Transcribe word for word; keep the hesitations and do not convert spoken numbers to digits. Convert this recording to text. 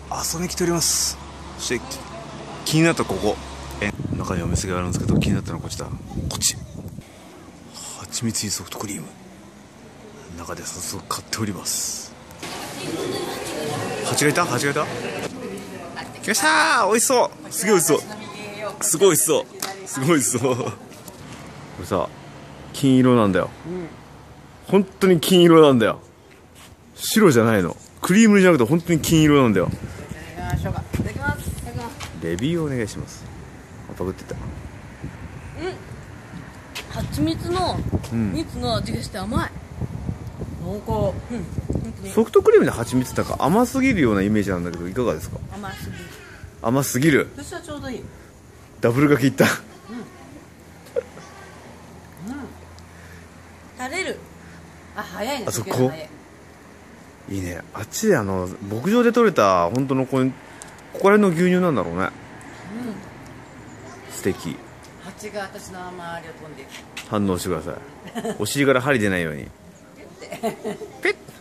遊びに来ております。そして気になったここ、え中にお店があるんですけど、気になったのはこちら、こっちはちみつ入りソフトクリーム、中で早速買っております。蜂がいた蜂がいた来ましたー。美味しそう、すげえ美味しそう、すごい美味しそう、すごい美味しそう。これさ、金色なんだよ、うん、本当に金色なんだよ。白じゃないの、クリームじゃなくて本当に金色なんだよ。レビューをお願いします。あ、パクってた。 うん、蜂蜜の蜜の味がして甘い、濃厚、うん、 ソフトクリームで蜂蜜ってなんか甘すぎるようなイメージなんだけど、いかがですか？ 甘すぎる。 甘すぎる。 私はちょうどいい。 ダブルが効いた。うん、 垂れる。あ、早いね。 あそこいいね。あっちであの牧場で採れた本当のこここら辺の牛乳なんだろうね。うん、素敵。 蜂が私の周りを飛んでいる。 反応してください。お尻から針出ないように。ペッ